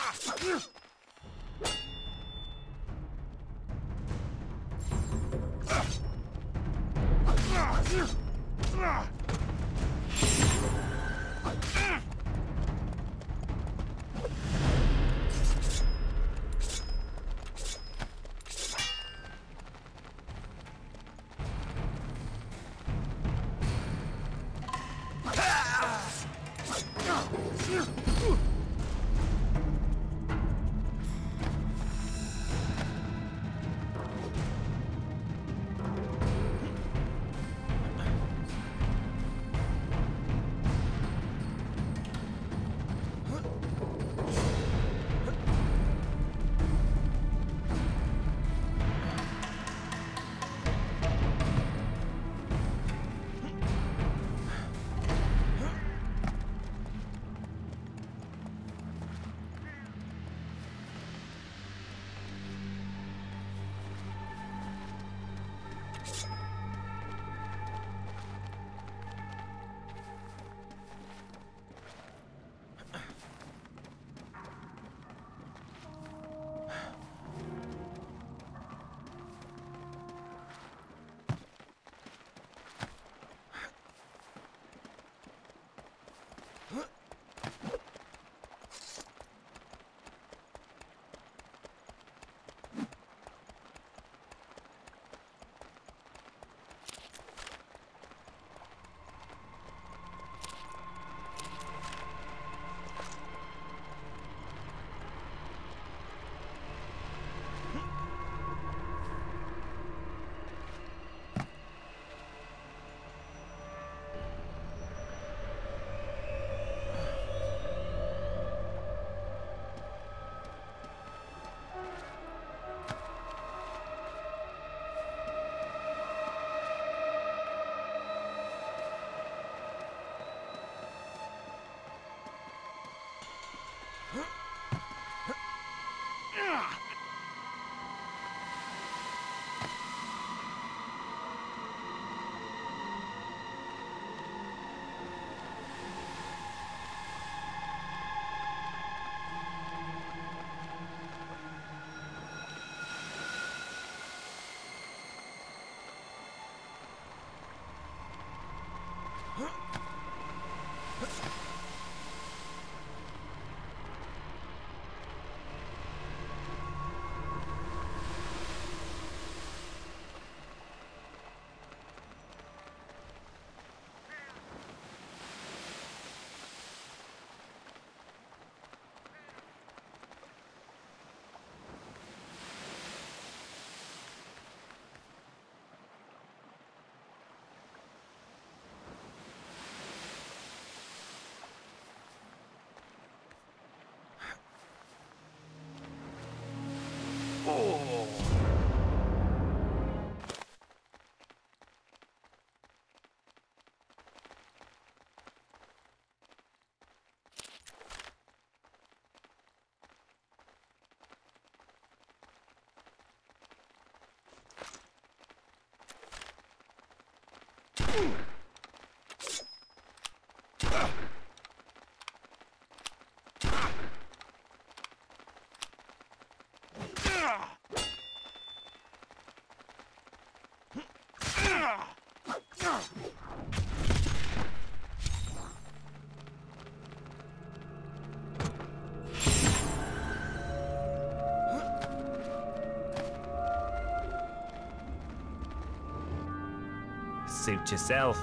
Suit yourself.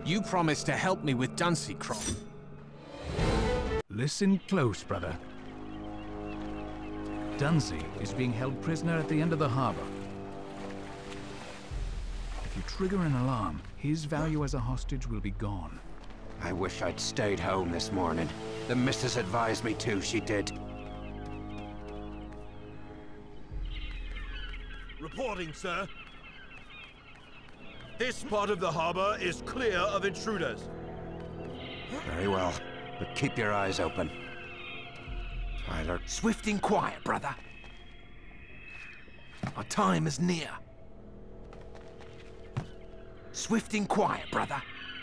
You promised to help me with Dunsey, Croft. Listen close, brother. Dunsey is being held prisoner at the end of the harbor. If you trigger an alarm, his value as a hostage will be gone. I wish I'd stayed home this morning. The missus advised me to, she did. Reporting, sir. This part of the harbor is clear of intruders. Very well, but keep your eyes open. Tyler, swift and quiet, brother. Our time is near. Swift and quiet, brother.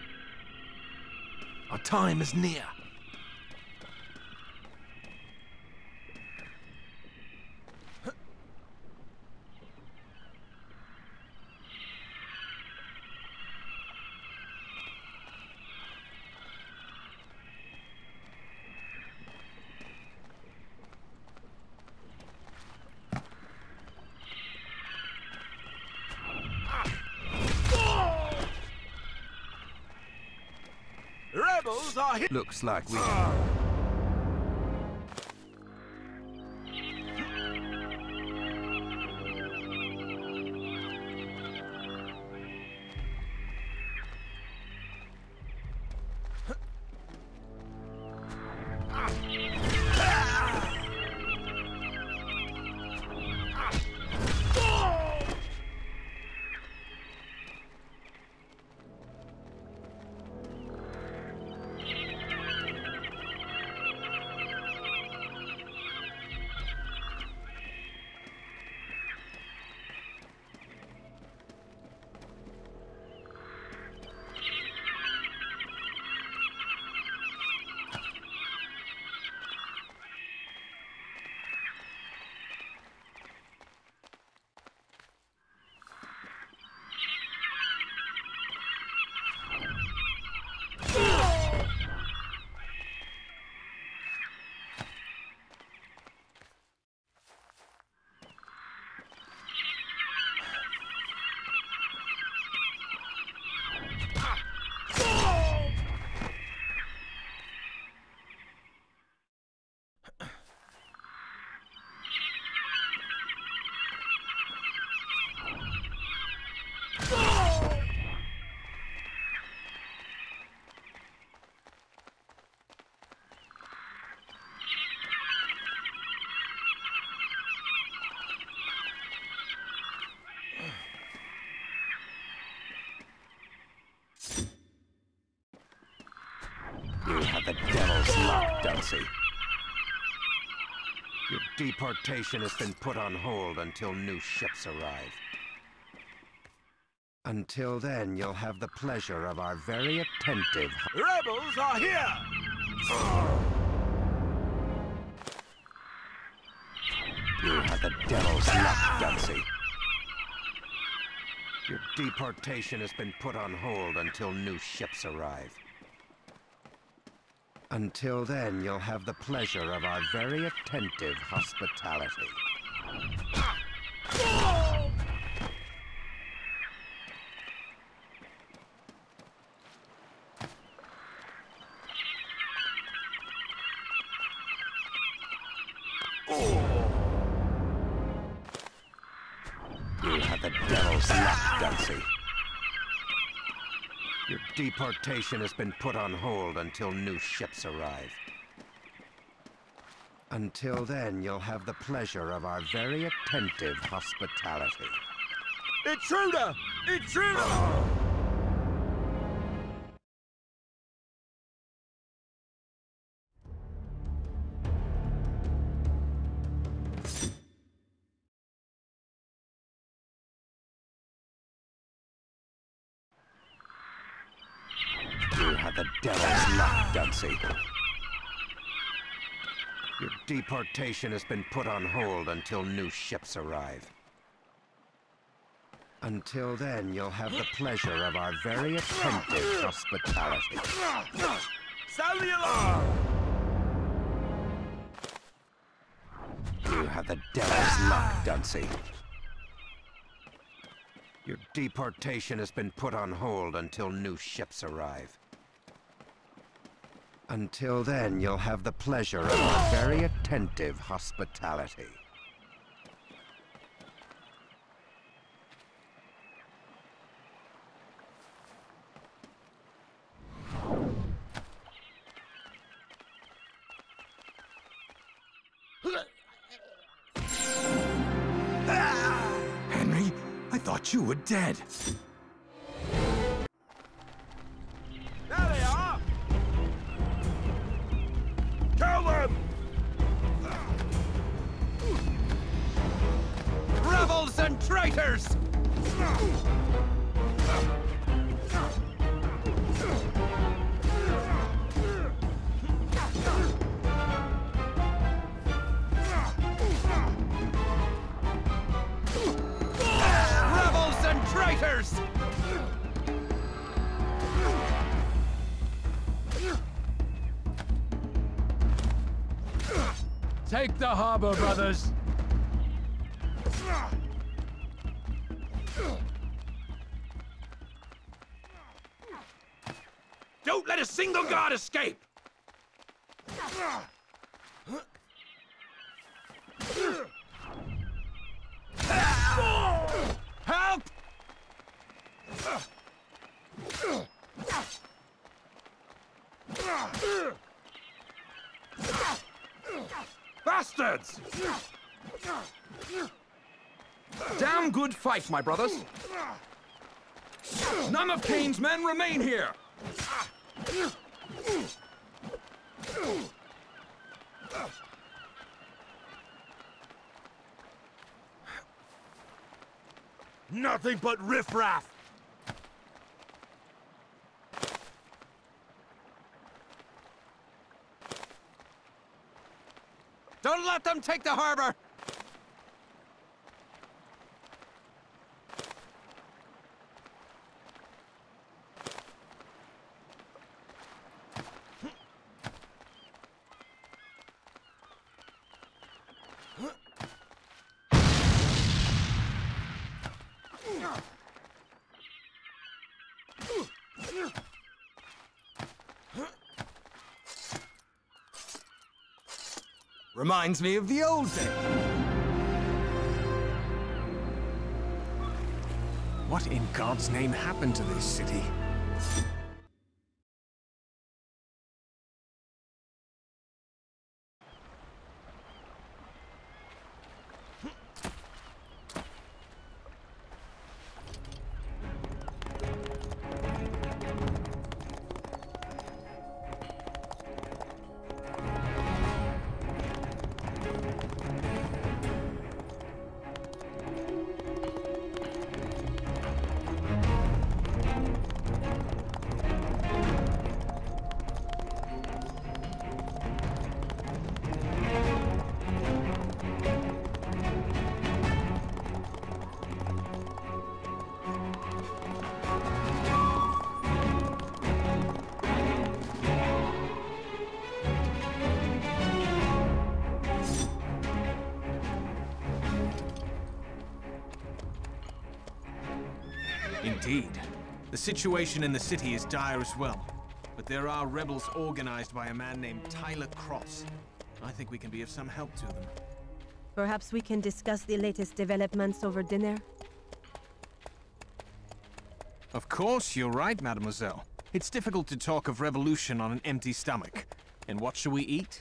Our time is near. Rebels are here! Looks like we... You have the devil's luck, Dunsey. Your deportation has been put on hold until new ships arrive. Until then, you'll have the pleasure of our very attentive... Rebels are here! You have the devil's luck, Dunsey. Your deportation has been put on hold until new ships arrive. Until then, you'll have the pleasure of our very attentive hospitality. You have the devil's luck, Dunsey. Your deportation has been put on hold until new ships arrive. Until then, you'll have the pleasure of our very attentive hospitality. Intruder! Intruder! You have the devil's luck, Dunsey. Your deportation has been put on hold until new ships arrive. Until then, you'll have the pleasure of our very attentive hospitality. Sound the alarm! You have the devil's luck, Dunsey. Your deportation has been put on hold until new ships arrive. Until then, you'll have the pleasure of a very attentive hospitality. Henry, I thought you were dead. There they are! Kill them! Rebels and traitors! Rebels and traitors! Take the harbor, brothers! Don't let a single guard escape! Help! Bastards! Damn good fight, my brothers. None of Kane's men remain here. Nothing but riffraff! Don't let them take the harbor! Reminds me of the old days. What in God's name happened to this city? Indeed. The situation in the city is dire as well. But there are rebels organized by a man named Tyler Cross. I think we can be of some help to them. Perhaps we can discuss the latest developments over dinner? Of course, you're right, mademoiselle. It's difficult to talk of revolution on an empty stomach. And what shall we eat?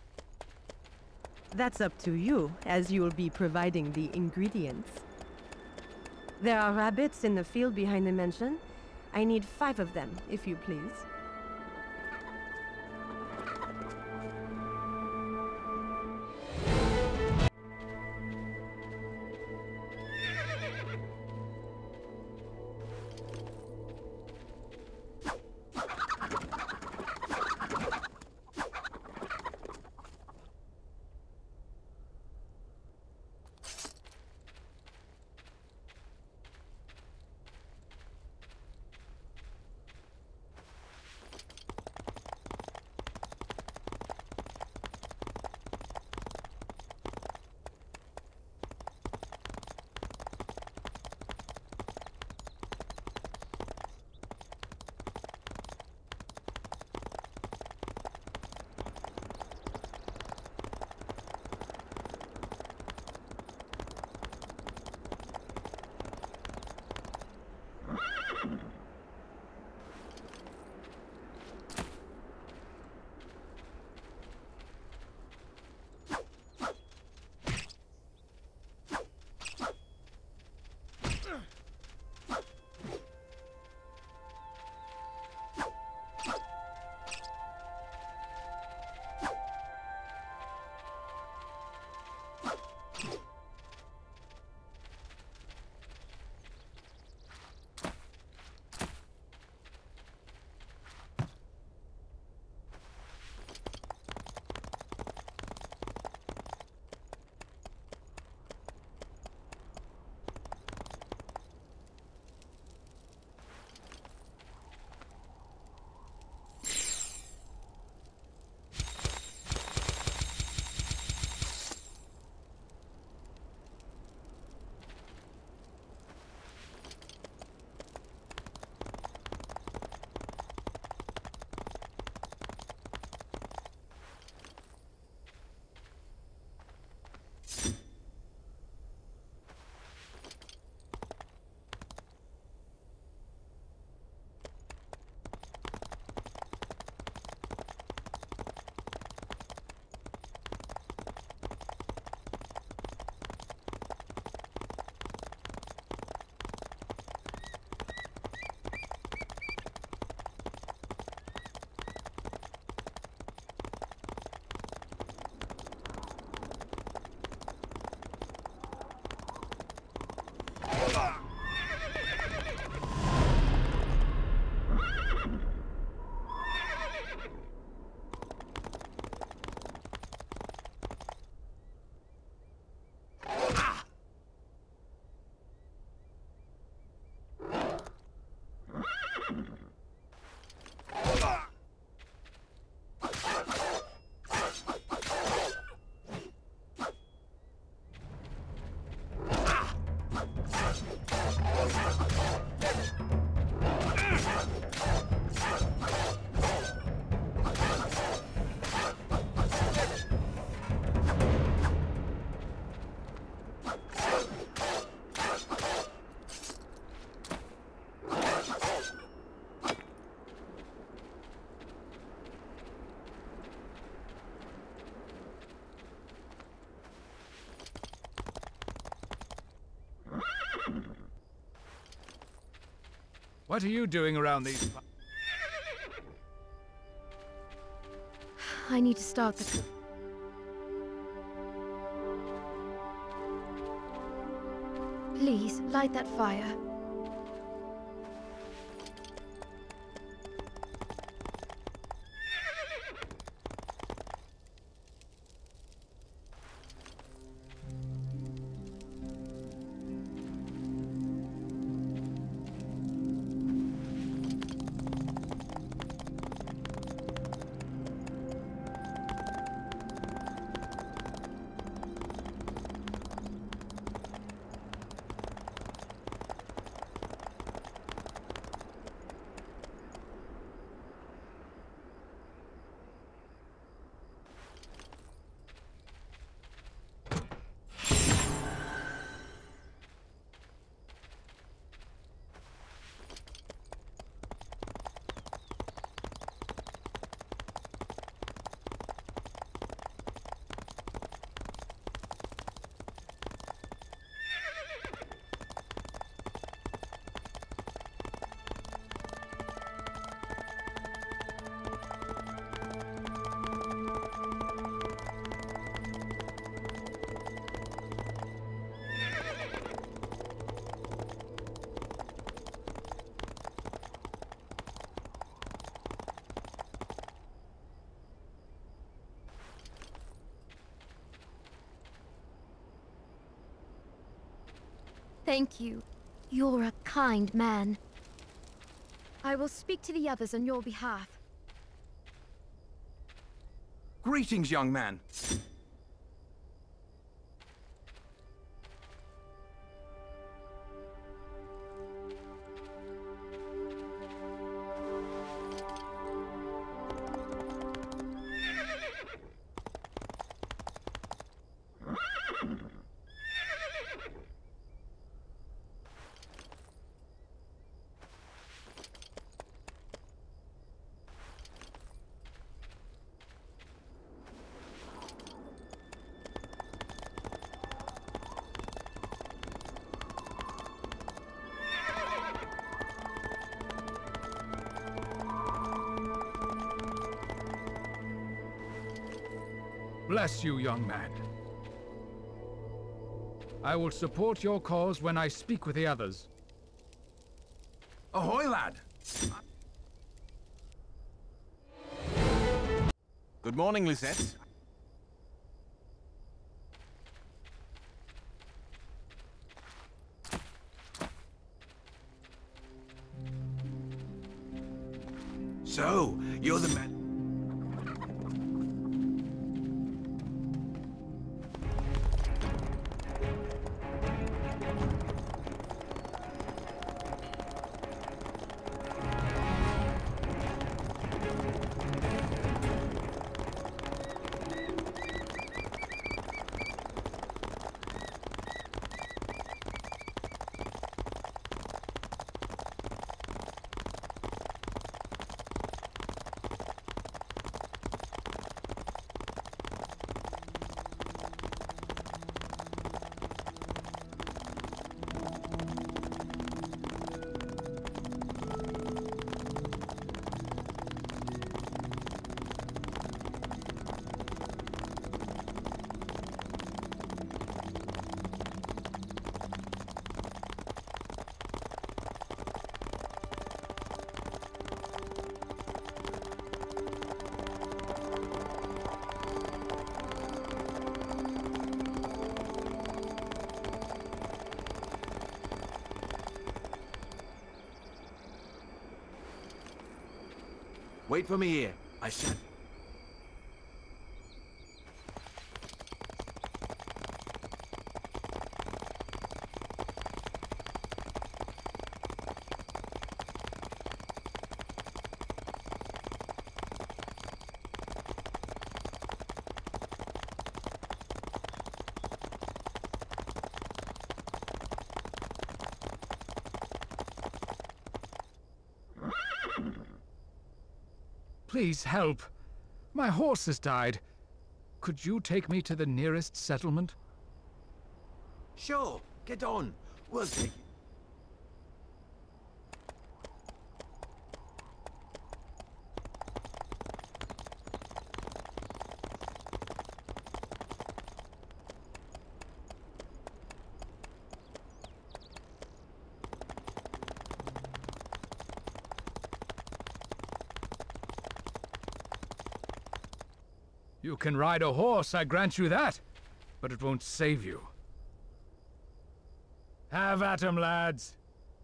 That's up to you, as you'll be providing the ingredients. There are rabbits in the field behind the mansion. I need 5 of them, if you please. What are you doing around these... I need to start the... Please, light that fire. Thank you. You're a kind man. I will speak to the others on your behalf. Greetings, young man. Bless you, young man. I will support your cause when I speak with the others. Ahoy, lad! Good morning, Lisette. So, you're the man... Wait for me here. I shan't... Please help. My horse has died. Could you take me to the nearest settlement? Sure, get on. We'll take You can ride a horse, I grant you that, but it won't save you. Have at 'em, lads.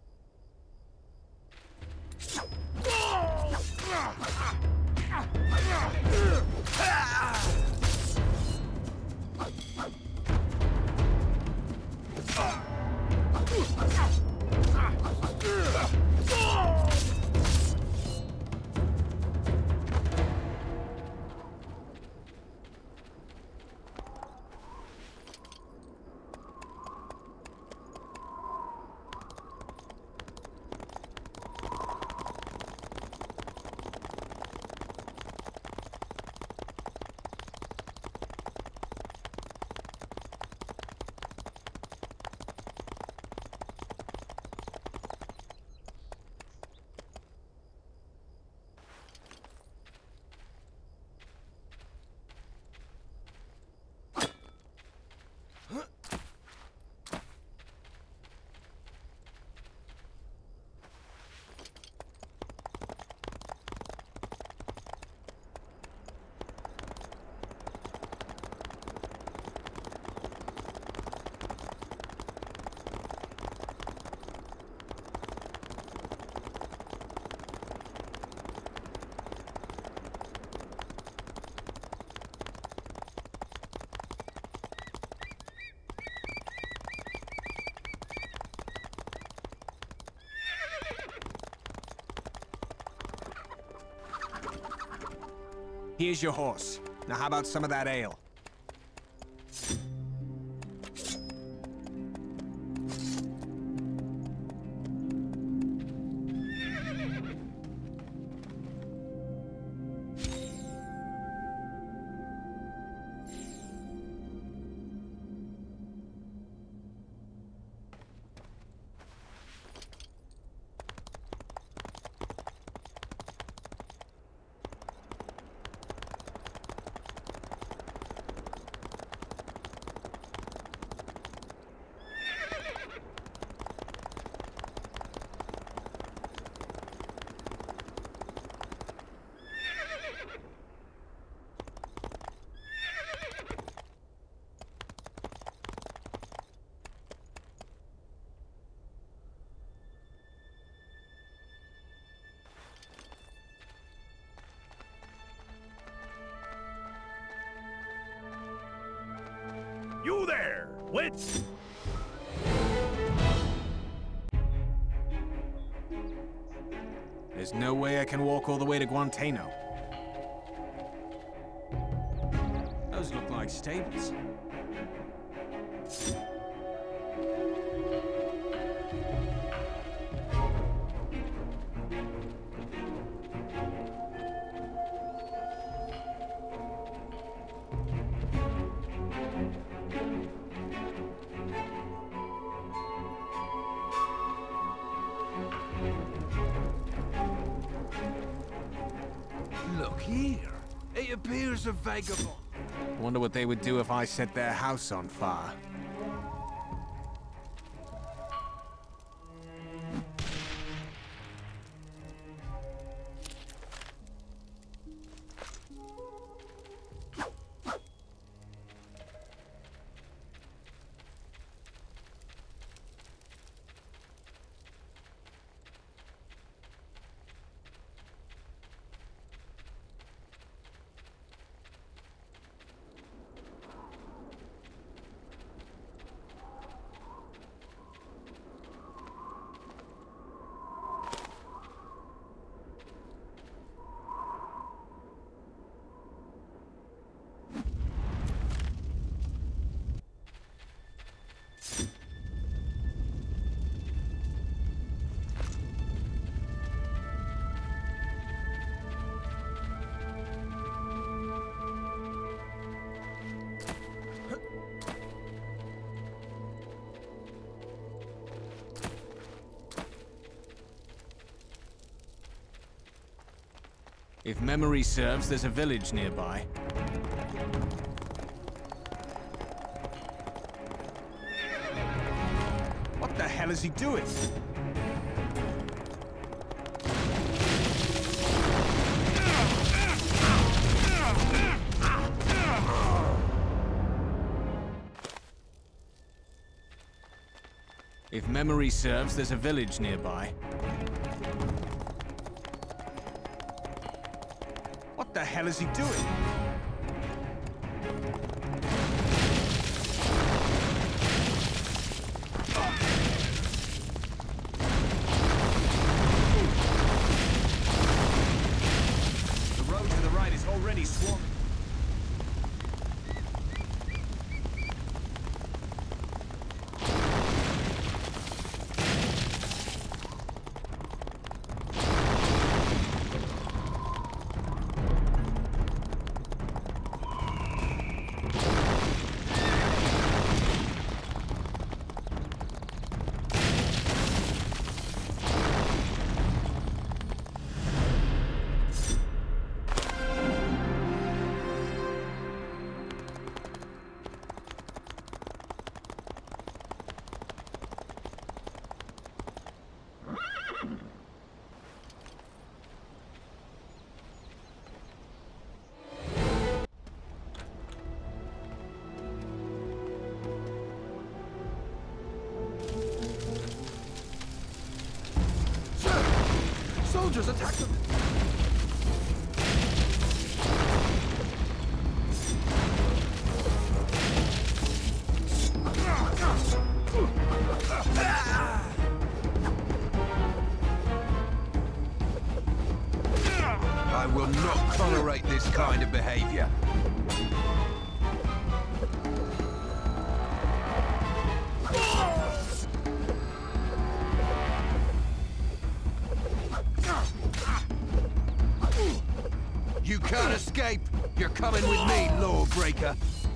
Here's your horse. Now how about some of that ale? You there! Wait! There's no way I can walk all the way to Guantano. Those look like stables. Look here. It appears a vagabond. Wonder what they would do if I set their house on fire. If memory serves, there's a village nearby. What the hell is he doing? If memory serves, there's a village nearby. What the hell is he doing? The road to the right is already swarming. Soldiers attack them! I will not tolerate this kind of behavior. You can't escape! You're coming with me, lawbreaker!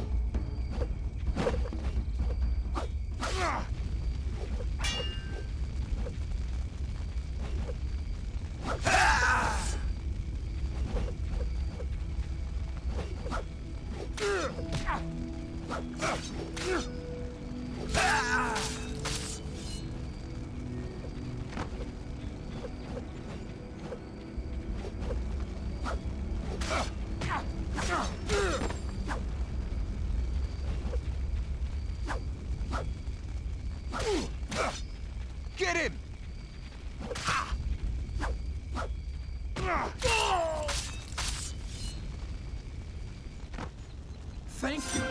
Get him! Thank you!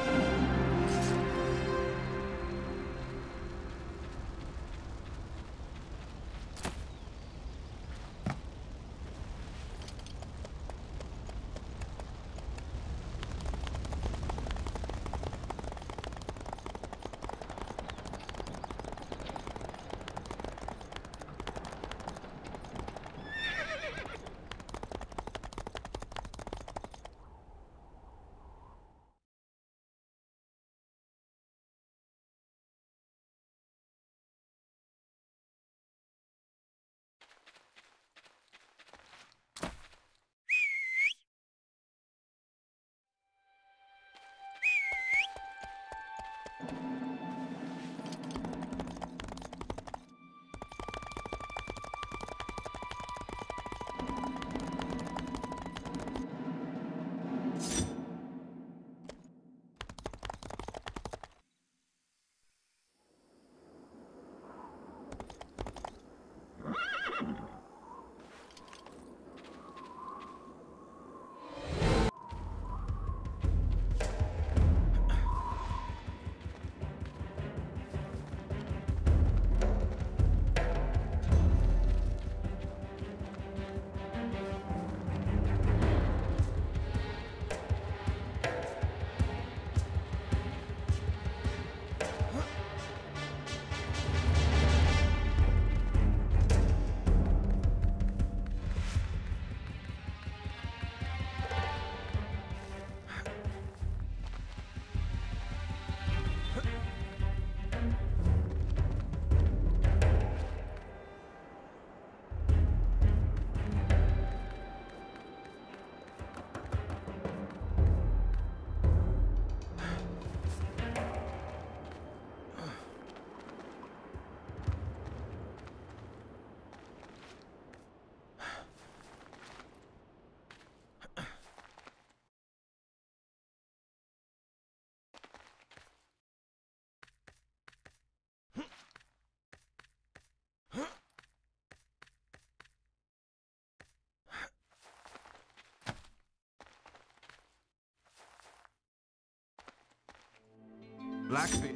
Blackbeard.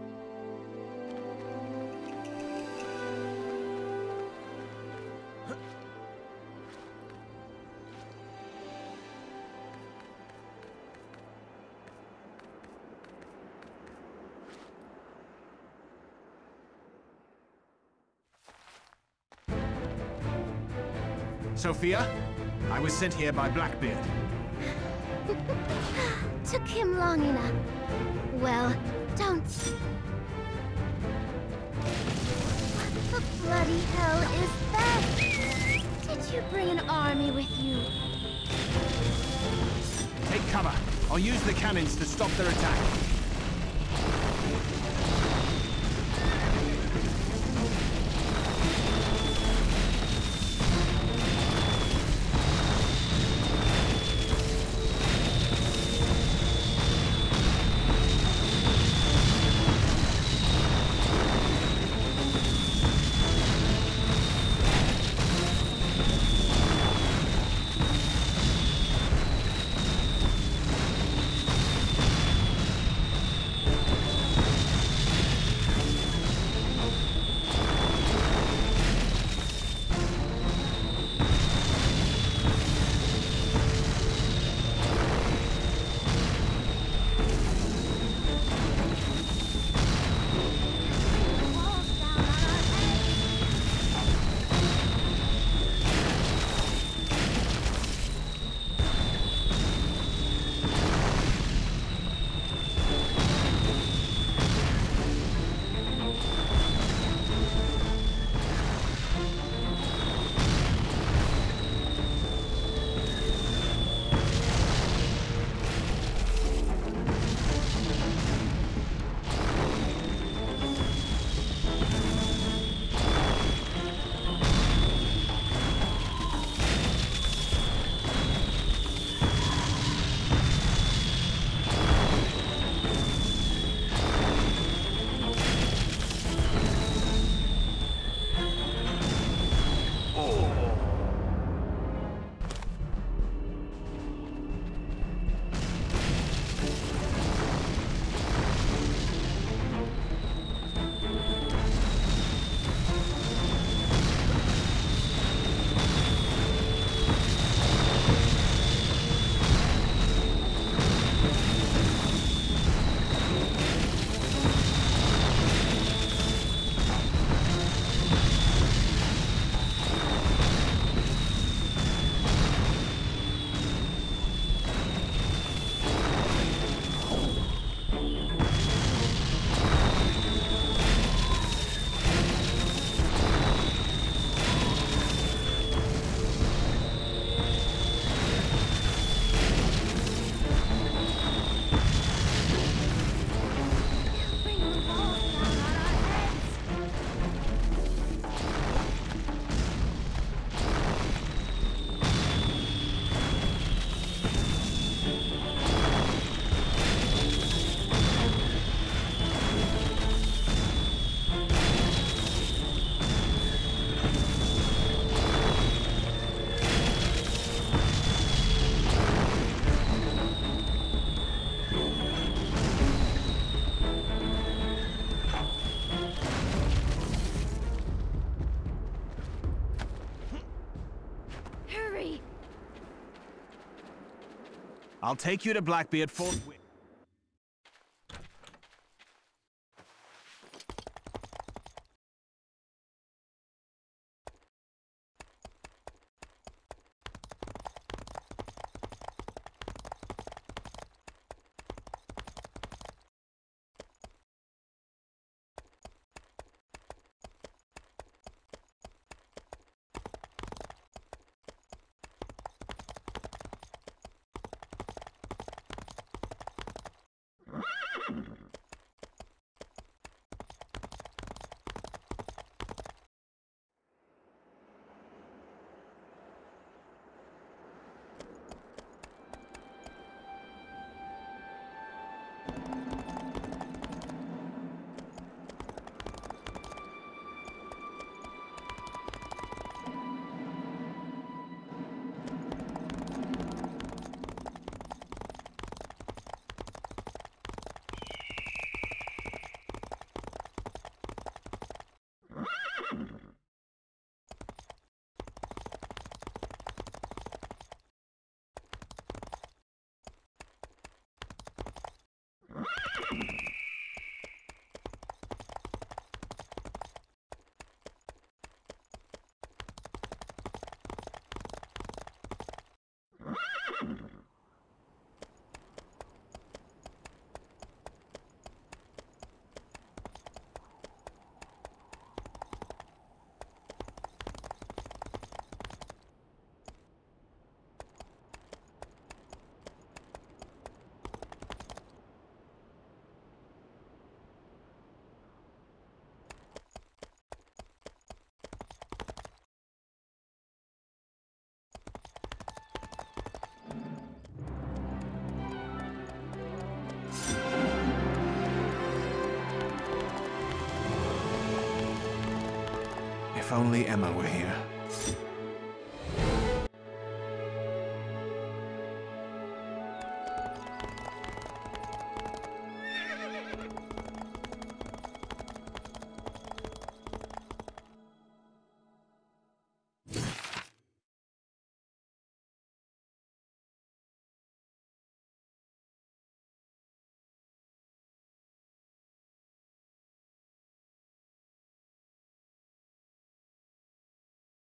Sophia, I was sent here by Blackbeard. Took him long enough. Well, don't... What the bloody hell is that? Did you bring an army with you? Take cover. I'll use the cannons to stop their attack. I'll take you to Blackbeard forthwith. If only Emma were here.